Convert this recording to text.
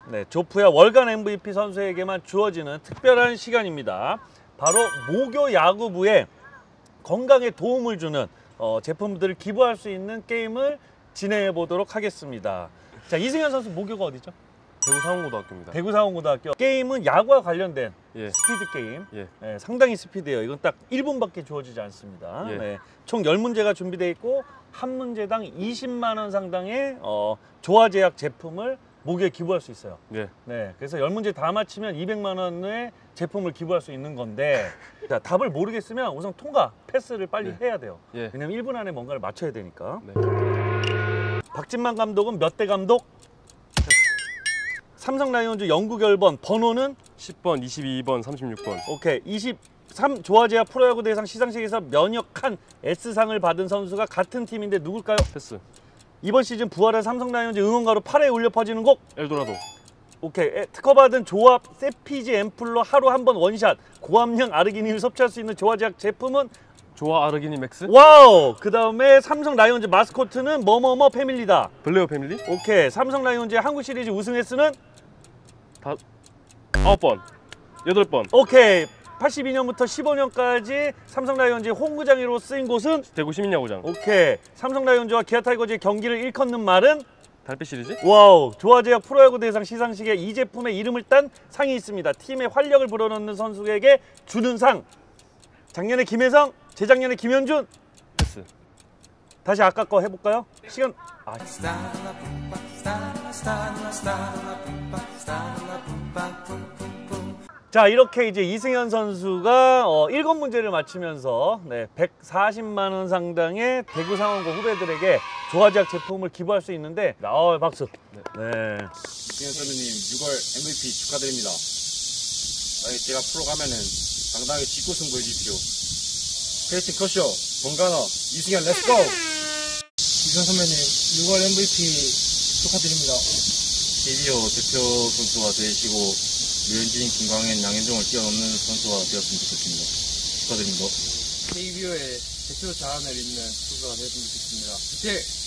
네, 조프야 월간 MVP 선수에게만 주어지는 특별한 시간입니다. 바로 모교 야구부에 건강에 도움을 주는 제품들을 기부할 수 있는 게임을 진행해 보도록 하겠습니다. 자, 이승현 선수 모교가 어디죠? 대구 상원고등학교입니다. 대구 상원고등학교. 게임은 야구와 관련된 예. 스피드 게임. 예. 네, 상당히 스피드예요. 이건 딱 1분밖에 주어지지 않습니다. 예. 네, 총 10문제가 준비되어 있고 한 문제당 20만 원 상당의 조화제약 제품을 모교에 기부할 수 있어요. 예. 네, 그래서 10문제 다 맞히면 200만 원의 제품을 기부할 수 있는 건데 자, 답을 모르겠으면 우선 통과, 패스를 빨리 네. 해야 돼요. 예. 왜냐면 1분 안에 뭔가를 맞춰야 되니까. 네. 박진만 감독은 몇 대 감독? 삼성 라이온즈 영구 결번 번호는 10번, 22번, 36번. 오케이. 23 조화제약 프로야구 대상 시상식에서 면역한 S상을 받은 선수가 같은 팀인데 누굴까요? 패스. 이번 시즌 부활한 삼성 라이온즈 응원가로 8회 울려 퍼지는 곡. 엘도라도. 오케이. 특허받은 조합 세피지 앰플로 하루 한 번 원샷 고함량 아르기닌을 섭취할 수 있는 조화제약 제품은 조화 아르기닌 맥스. 와우. 그 다음에 삼성 라이온즈 마스코트는 뭐뭐뭐 패밀리다. 블레어 패밀리. 오케이. 삼성 라이온즈의 한국 시리즈 우승 횟수는 9번, 8번. 오케이. 82년부터 15년까지 삼성 라이온즈의 홈구장으로 쓰인 곳은 대구 시민야구장. 오케이. 삼성 라이온즈와 기아 타이거즈의 경기를 일컫는 말은 달빛 시리즈. 와우. 조화제약 프로야구 대상 시상식에 이 제품의 이름을 딴 상이 있습니다. 팀의 활력을 불어넣는 선수에게 주는 상. 작년에 김혜성, 재작년에 김현준. 패스. 다시 아까 거 해볼까요? 시간. 자, 이렇게 이제 이승현 선수가 7문제를 맞히면서 140만 원 상당의 대구 상원고 후배들에게 조화제약 제품을 기부할 수 있는데 박수. 네. 이승현 선수님 6월 MVP 축하드립니다. 제가 프로 가면은 당당하게 직구승 보여주십시오. 페이스 커쇼, 본가너, 이승현 렛츠고! 이승현 선배님 6월 MVP 축하드립니다. KBO 대표 선수가 되시고 류현진, 김광현, 양현종을 뛰어넘는 선수가 되었으면 좋겠습니다. 축하드립니다. KBO의 대표 자원을 잇는 선수가 되었으면 좋겠습니다. 화이팅!